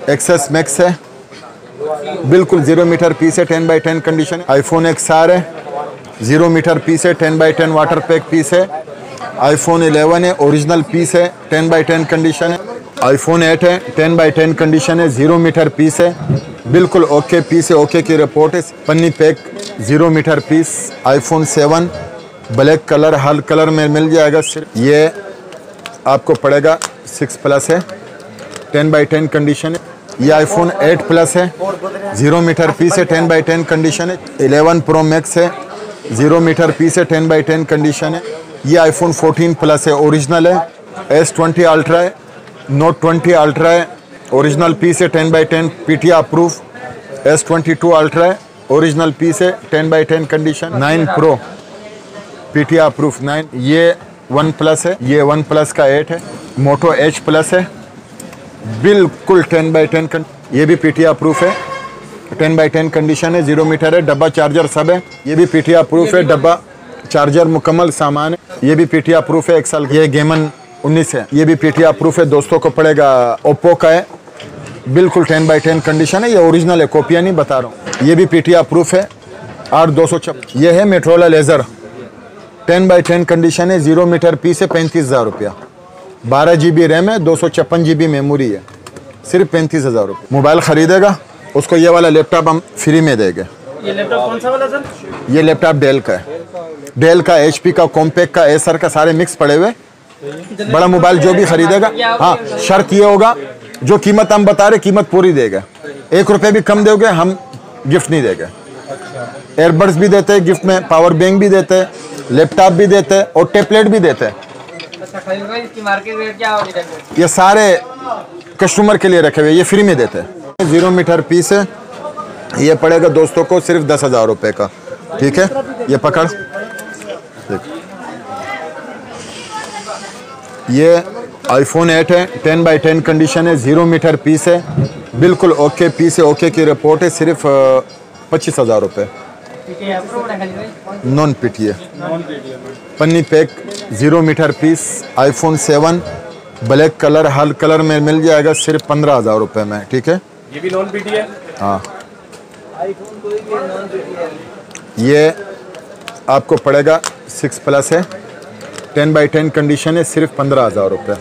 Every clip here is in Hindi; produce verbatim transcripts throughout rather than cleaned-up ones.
एक्सेस मैक्स है, बिल्कुल जीरो मीटर पीस है, टेन बाई टेन कंडीशन है। आईफोन एक्स आर है, जीरो मीटर पीस है, ten by ten water pack piece है। आईफोन इलेवन है, ओरिजिनल पीस है, टेन बाई टेन कंडीशन है। आईफोन एट है, टेन बाई टेन कंडीशन है, जीरो मीटर पीस है, बिल्कुल ओके पीस है, ओके की रिपोर्ट है। पन्नी pack zero metre piece. IPhone seven black colour, हर कलर में मिल जाएगा। सिर्फ ये आपको पड़ेगा सिक्स प्लस है, टेन बाई टेन कंडीशन है। ये आईफोन एट प्लस है, जीरो मीटर पीस है, टेन बाई टेन कंडीशन है। इलेवन प्रो मैक्स है, जीरो मीटर पीस है, टेन बाई टेन कंडीशन है। ये आईफोन फोर्टीन प्लस है, ओरिजिनल है। एस ट्वेंटी अल्ट्रा है, नोट ट्वेंटी अल्ट्रा है, ओरिजिनल पीस है, ten by ten PTR approve. S twenty two ultra है, ओरिजिनल पीस है, ten by ten condition. Nine pro PTR approve nine. ये वन प्लस है, ये वन प्लस का एट है। मोटो एच प्लस है, बिल्कुल टेन बाई टेन। ये भी पीटीआर प्रूफ है, टेन बाई टेन कंडीशन है, जीरो मीटर है, डब्बा चार्जर सब है। ये भी पीटीआर प्रूफ है, डब्बा चार्जर मुकम्मल सामान है। ये भी पीटीआर प्रूफ है, एक साल। ये गेमन उन्नीस है, ये भी पीटीआर प्रूफ है। दोस्तों को पड़ेगा, ओप्पो का है, बिल्कुल टेन बाई टेन कंडीशन है। ये ओरिजिनल है, कॉपियाँ नहीं बता रहा हूँ। ये भी पीटीआर प्रूफ है, आठ दो सौ छप्पन। ये है Motorola laser, ten by ten condition है, जीरो मीटर पीस है, पैंतीस हज़ार रुपया। बारह जी बी रैम है, दो सौ छप्पन जी बी मेमोरी है, सिर्फ पैंतीस हज़ार रुपये। मोबाइल ख़रीदेगा उसको ये वाला लैपटॉप हम फ्री में देंगे। ये लैपटॉप कौन सा वाला सर? ये लैपटॉप डेल का है, डेल का, एचपी का, कॉम्पैक्ट का, एसर का, सारे मिक्स पड़े हुए। बड़ा मोबाइल जो भी खरीदेगा, हाँ शर्त ये होगा जो कीमत हम बता रहे कीमत पूरी देगा। एक रुपये भी कम दोगे हम गिफ्ट नहीं देंगे। एयरबड्स भी देते हैं गिफ्ट में, पावर बैंक भी देते हैं, लैपटॉप भी देते हैं और टैबलेट भी देते हैं। इसकी मार्केट रेट क्या होगी? ये सारे कस्टमर के लिए रखे हुए, ये फ्री में देते हैं। जीरो मीटर पीस है, ये पड़ेगा दोस्तों को सिर्फ दस हज़ार रुपये का। ठीक है, ये पकड़। ये आईफोन एट है, टेन बाई टेन कंडीशन है, जीरो मीटर पीस है, बिल्कुल ओके पीस है, ओके की रिपोर्ट है। सिर्फ पच्चीस हज़ार रुपये, नॉन पीटीए। पन्नी pack zero metre piece. IPhone seven black colour, हर कलर में मिल जाएगा, सिर्फ पंद्रह हज़ार रुपये में। ठीक है, ये भी नॉन पीटीए। हाँ, ये आपको पड़ेगा सिक्स प्लस है, टेन बाई टेन कंडीशन है, सिर्फ पंद्रह हज़ार रुपये।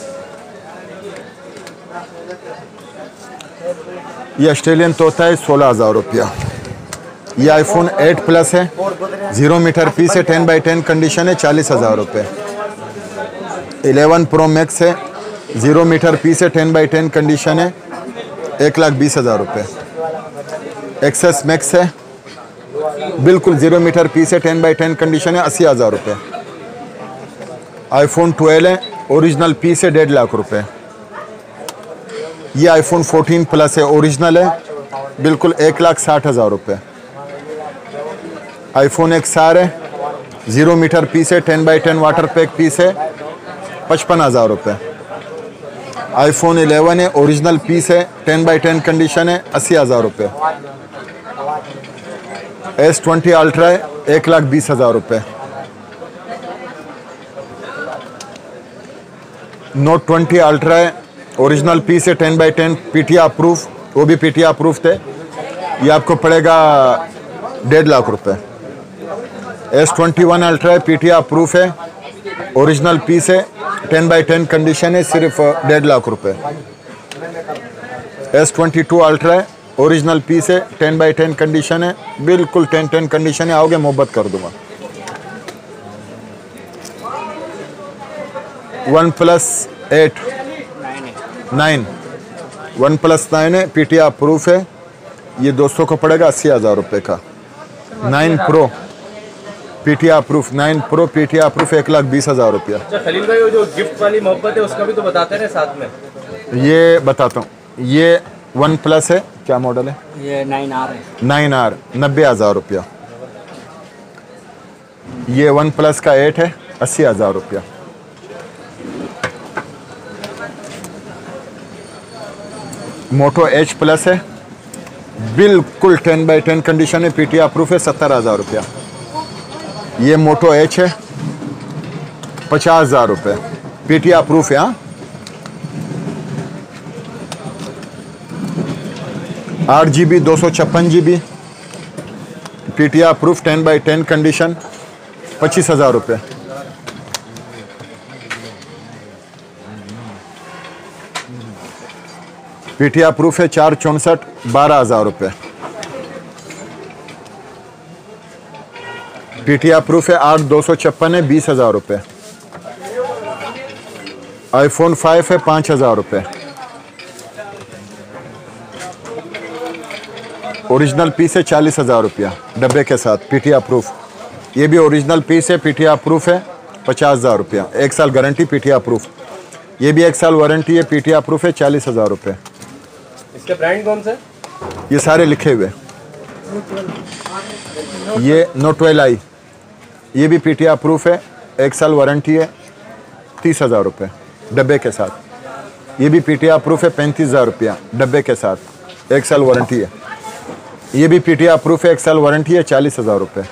ये ऑस्ट्रेलियन तोता है, सोलह हज़ार रुपया। ये आईफोन एट प्लस है, जीरो मीटर पीस है, टेन बाई टेन कंडीशन है, चालीस हज़ार रुपये। इलेवन प्रो मैक्स है, जीरो मीटर पीस है, टेन बाई टेन कंडीशन है, एक लाख बीस हज़ार रुपये। एक्सेस मैक्स है, बिल्कुल जीरो मीटर पीस है, टेन बाई टेन कंडीशन है, अस्सी हज़ार रुपये। आईफोन ट्वेल्व है, ओरिजिनल पीस है, डेढ़ लाख रुपये। ये आईफोन फोर्टीन प्लस है, ओरिजिनल है, बिल्कुल एक लाख साठ हज़ार रुपये। आईफोन एक्स आर है, जीरो मीटर पीस है, ten by ten water pack piece है, पचपन हज़ार रुपये। आईफोन इलेवन है, ओरिजिनल पीस है, टेन बाई टेन कंडीशन है, अस्सी हज़ार रुपये। एस ट्वेंटी अल्ट्रा है, एक लाख बीस हज़ार रुपये। नोट ट्वेंटी अल्ट्रा है, ओरिजिनल पीस है, ten by ten PTR approve, वो भी पीटीआर अप्रूव थे। ये आपको पड़ेगा डेढ़ लाख रुपए। एस ट्वेंटी वन अल्ट्रा है, पीटीआर अप्रूव है, ओरिजिनल पीस है, टेन बाई टेन कंडीशन है, सिर्फ डेढ़ लाख रुपए। एस ट्वेंटी टू अल्ट्रा है, ओरिजिनल पीस है, टेन बाई टेन कंडीशन है, बिल्कुल टेन टेन कंडीशन है, आओगे मोहब्बत कर दूंगा। One plus eight nine one plus nine है, पीटीआर अप्रूव है। ये दोस्तों को पड़ेगा अस्सी हज़ार रुपये का। Nine pro PTR approve, nine pro PTR approve, एक लाख बीस हज़ार रुपया। अच्छा खलील भाई, वो जो गिफ्ट वाली मोहब्बत है उसका भी तो बताते रहे साथ में। ये बताता हूँ, ये वन प्लस है, क्या मॉडल है? ये नाइन आर है। नाइन आर नब्बे हज़ार रुपया। ये वन प्लस का एट है, अस्सी हज़ार रुपया। मोटो एच प्लस है, बिल्कुल टेन बाई टेन कंडीशन है, पीटीआर अप्रूव है, सत्तर हज़ार रुपया। ये मोटो एच है, पचास हज़ार रुपये, पीटीआर अप्रूव है। हाँ, आठ जी बी दो सौ छप्पन G B P T R proof ten by ten condition पच्चीस हज़ार रुपये। पी टी आर प्रूफ है चार चौंसठ बारह हज़ार रुपये। पी टी आर प्रूफ है आठ दो सौ छप्पन है बीस हज़ार रुपये। आईफोन फाइव है पाँच हज़ार रुपये। ओरिजिनल पीस है चालीस हज़ार रुपया डब्बे के साथ पी टी आर प्रूफ। ये भी ओरिजिनल पीस है, पी टी आर प्रूफ है पचास हज़ार रुपया, एक साल guarantee P T R proof. ये भी एक साल वारंटी है, पी टी आर प्रूफ है चालीस हज़ार रुपये। इसके ब्रांड कौन से? ये सारे लिखे हुए। ये नोट ट्वेल्व आई, ये भी पी टी आर प्रूफ है, एक साल वारंटी है, तीस हज़ार रुपये डब्बे के साथ। ये भी पी टी आर प्रूफ है पैंतीस हज़ार रुपया डब्बे के साथ, एक साल वारंटी है। ये भी पी टी आर प्रूफ है, एक साल वारंटी है, चालीस हज़ार रुपये।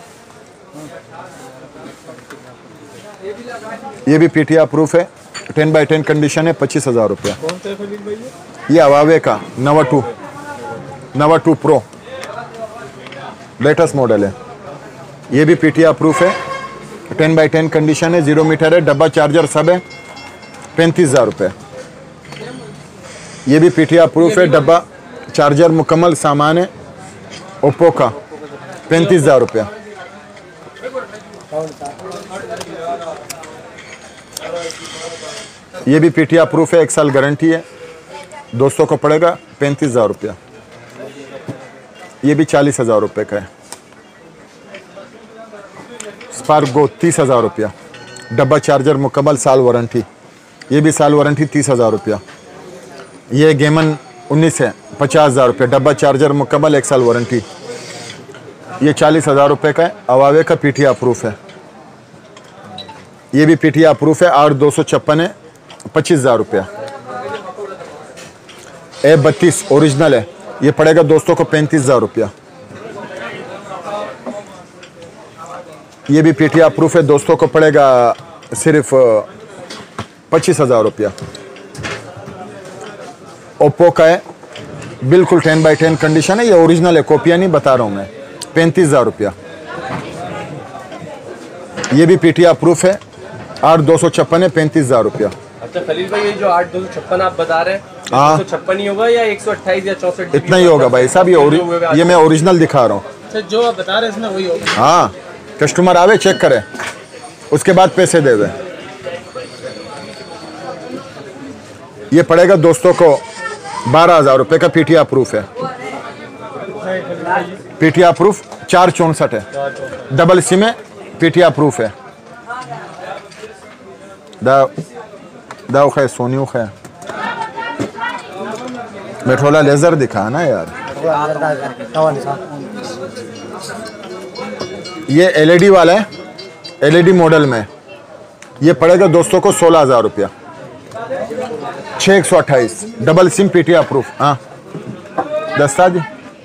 ये भी पी टी आर प्रूफ है, टेन बाई टेन कंडीशन है, पच्चीस हज़ार रुपया। ये हवावे का नवा टू नवा टू प्रो लेटेस्ट मॉडल है। ये भी पी टी आर प्रूफ है, टेन बाई टेन कंडीशन है, जीरो मीटर है, डब्बा चार्जर सब है, पैंतीस हज़ार रुपये। ये भी पी टी आर प्रूफ है, डब्बा चार्जर मुकम्मल सामान है, ओप्पो का, पैंतीस हज़ार रुपया। ये भी पी टी आर प्रूफ है, एक साल गारंटी है, दोस्तों को पड़ेगा पैंतीस हज़ार रुपया। ये भी चालीस हज़ार रुपये का है। स्पार्क गो तीस हज़ार रुपया, डब्बा चार्जर मुकम्मल साल वारंटी। ये भी साल वारंटी तीस हज़ार रुपया। ये गेमन उन्नीस है, पचास हज़ार रुपये, डब्बा चार्जर मुकम्मल एक साल वारंटी। ये चालीस हज़ार रुपये का है, अवावे का पी टी आर प्रूफ है। ये भी पी टी आर प्रूफ है, आठ दो सौ छप्पन है, पच्चीस हज़ार रुपया। ए बत्तीस ओरिजिनल है, ये पड़ेगा दोस्तों को पैंतीस हज़ार रुपया। ये भी पी टी आर प्रूफ है, दोस्तों को पड़ेगा सिर्फ पच्चीस हज़ार रुपया। ओप्पो का है, बिल्कुल टेन बाई टेन कंडीशन है, ये ओरिजिनल है, कॉपियाँ नहीं बता रहा हूँ मैं, पैंतीस हज़ार रुपया। ये भी पी टी आर प्रूफ है, आठ दो सौ छप्पन है, पैंतीस हज़ार रुपया। अच्छा खलील भाई, ये जो आठ दो सौ छप्पन आप बता रहे हैं, हाँ, एक सौ छप्पन ही होगा या एक सौ अट्ठाईस या चौसठ? इतना ही होगा भाई साहब, ये ओरि- ये मैं ओरिजिनल दिखा रहा हूँ। अच्छा, जो आप बता रहे हैं इसमें वही होगा? हाँ, कस्टमर आवे चेक करे, उसके बाद पैसे दे दे। ये पड़ेगा दोस्तों को बारह हज़ार रुपये का, पी टी आर प्रूफ है। पी टी आर प्रूफ चार चौंसठ है, डबल सिम है, पी टी आर प्रूफ है। दाव दाव खै सोनियो खै मेट्रोला लेजर दिखा ना यार। ये एल ई डी वाला है, एल ई डी मॉडल में। ये पड़ेगा दोस्तों को सोलह हज़ार रुपया, छः एक सौ अट्ठाईस, double SIM, P T R proof. हाँ दस्ता जी,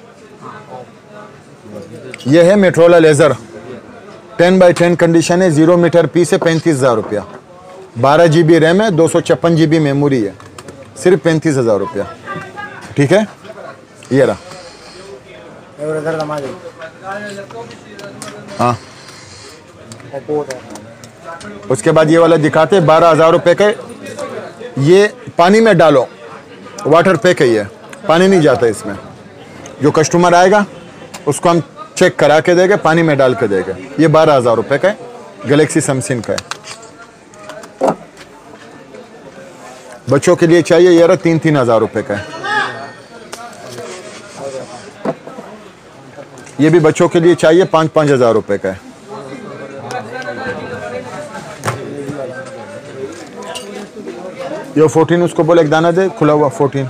ये है Motorola laser, ten by ten condition है, जीरो मीटर पीस है, पैंतीस हज़ार रुपया। बारह जी बी रैम है, दो सौ छप्पन जी बी मेमोरी है, सिर्फ पैंतीस हज़ार रुपया। ठीक है, ये रहा। हाँ, उसके बाद ये वाला दिखाते हैं, बारह हज़ार रुपये का। ये पानी में डालो, वाटर पैक है, ये पानी नहीं जाता इसमें। जो कस्टमर आएगा उसको हम चेक करा के देंगे, पानी में डाल के देंगे। ये बारह हज़ार रुपये का है, गैलेक्सी सैमसंग का है। बच्चों के लिए चाहिए, ये रहा, तीन तीन हज़ार रुपये का है। ये भी बच्चों के लिए चाहिए, पाँच पाँच हज़ार रुपये का है। ये फोर्टीन उसको बोले एक दाना दे, खुला हुआ फोर्टीन।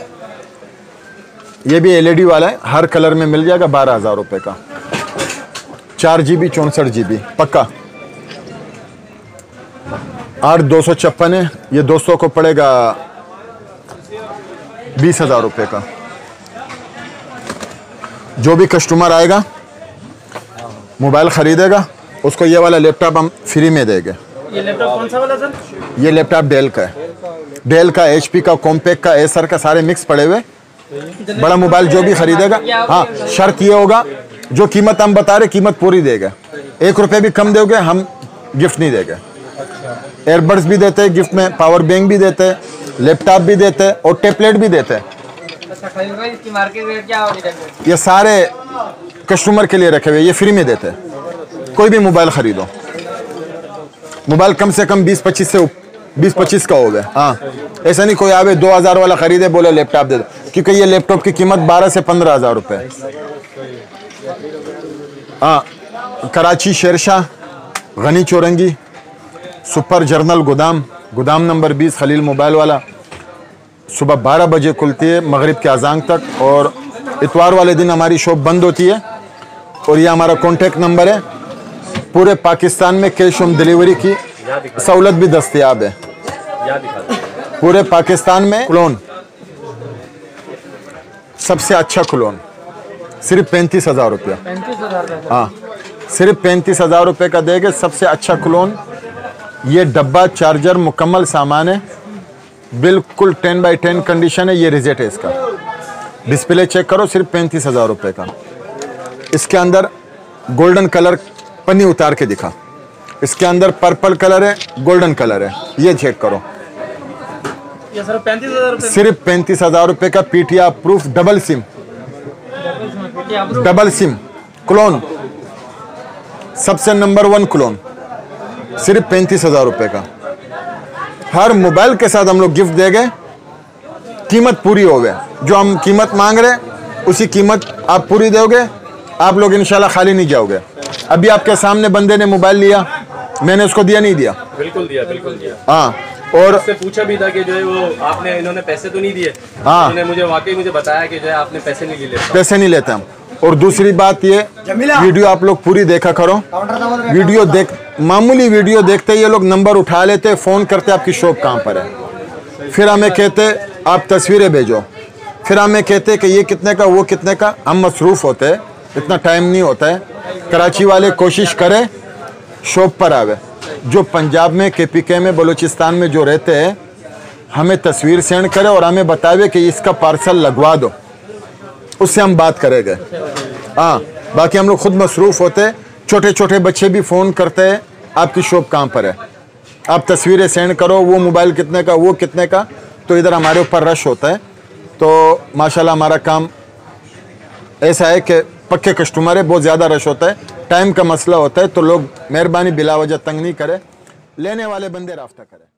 ये भी एल ई डी वाला है, हर कलर में मिल जाएगा, बारह हज़ार रुपये का, चार जी बी चौंसठ जी बी पक्का। आठ दो सौ छप्पन है, ये दोस्तों को पड़ेगा बीस हज़ार रुपये का। जो भी कस्टमर आएगा मोबाइल ख़रीदेगा, उसको ये वाला लैपटॉप हम फ्री में देंगे। ये लैपटॉप कौन सा वाला सर? ये लैपटॉप डेल का है, डेल का, एच पी का, कॉम्पैक्ट का, एसर का, सारे मिक्स पड़े हुए। बड़ा मोबाइल जो भी खरीदेगा, हाँ शर्त ये होगा जो कीमत हम बता रहे कीमत पूरी देगा, एक रुपये भी कम दोगे हम गिफ्ट नहीं देंगे। एयरबड्स भी देते हैं गिफ्ट में, पावर बैंक भी देते हैं, लैपटॉप भी देते हैं और टेबलेट भी देते हैं। इसकी मार्केट रेट क्या होगी? ये सारे कस्टमर के लिए रखे हुए, ये फ्री में देते हैं। कोई भी मोबाइल खरीदो, मोबाइल कम से कम बीस पच्चीस से बीस पच्चीस का हो गया। हाँ ऐसा नहीं कोई आवे दो हज़ार वाला खरीदे बोले लैपटॉप दे दो, क्योंकि ये लैपटॉप की कीमत बारह से पंद्रह हज़ार रुपये है। हाँ कराची शेरशाह गनी चौरंगी सुपर जर्नल गोदाम, गोदाम नंबर बीस खलील मोबाइल वाला, सुबह बारह बजे खुलती है मगरिब के अजान तक, और इतवार वाले दिन हमारी शॉप बंद होती है। और ये हमारा कॉन्टेक्ट नंबर है। पूरे पाकिस्तान में कैश ऑन डिलीवरी की सहूलत भी दस्तयाब है। पूरे पाकिस्तान में क्लोन सबसे अच्छा क्लोन सिर्फ पैंतीस हजार रुपया, हाँ सिर्फ पैंतीस हजार रुपये का देंगे सबसे अच्छा क्लोन। ये डब्बा चार्जर मुकम्मल सामान है, बिल्कुल टेन बाई टेन कंडीशन है। ये रिजेट है इसका, डिस्प्ले चेक करो, सिर्फ पैंतीस हजार रुपये का। इसके अंदर गोल्डन कलर पन्नी उतार के दिखा, इसके अंदर पर्पल कलर है, गोल्डन कलर है, ये चेक करो। ये सर पैंतीस हजार सिर्फ पैंतीस हजार रुपये का PTR proof double SIM, double SIM clone, सबसे नंबर वन क्लोन, सिर्फ पैंतीस हजार रुपये का। हर मोबाइल के साथ हम लोग गिफ्ट देंगे, कीमत पूरी हो गए। जो हम कीमत मांग रहे उसी कीमत आप पूरी दोगे, आप लोग इंशाल्लाह खाली नहीं जाओगे। अभी आपके सामने बंदे ने मोबाइल लिया, मैंने उसको दिया नहीं दिया? बिल्कुल दिया, बिल्कुल दिया। हाँ और उससे पूछा भी था कि जो है वो आपने इन्होंने पैसे तो नहीं दिए। हाँ उन्होंने मुझे वाकई मुझे बताया कि जो है आपने पैसे नहीं लिए। पैसे नहीं लेते हम। और दूसरी बात ये, वीडियो आप लोग पूरी देखा करो। वीडियो देख मामूली वीडियो देखते ये लोग नंबर उठा लेते, फ़ोन करते आपकी शॉप कहाँ पर है, फिर हमें कहते आप तस्वीरें भेजो, फिर हमें कहते कि ये कितने का वो कितने का। हम मसरूफ़ होते हैं, इतना टाइम नहीं होता है। कराची वाले कोशिश करें शॉप पर आवे। जो पंजाब में के पी के में बलूचिस्तान में जो रहते हैं हमें तस्वीर सेंड करे और हमें बतावे कि इसका पार्सल लगवा दो, उससे हम बात करेंगे। हाँ बाकी हम लोग खुद मसरूफ़ होते हैं। छोटे छोटे बच्चे भी फ़ोन करते हैं आपकी शॉप कहाँ पर है, आप तस्वीरें सेंड करो, वो मोबाइल कितने का वो कितने का। तो इधर हमारे ऊपर रश होता है। तो माशाल्लाह हमारा काम ऐसा है कि पक्के कस्टमर है, बहुत ज़्यादा रश होता है, टाइम का मसला होता है। तो लोग मेहरबानी बिला वजह तंग नहीं करें, लेने वाले बंदे राफ्ता करें।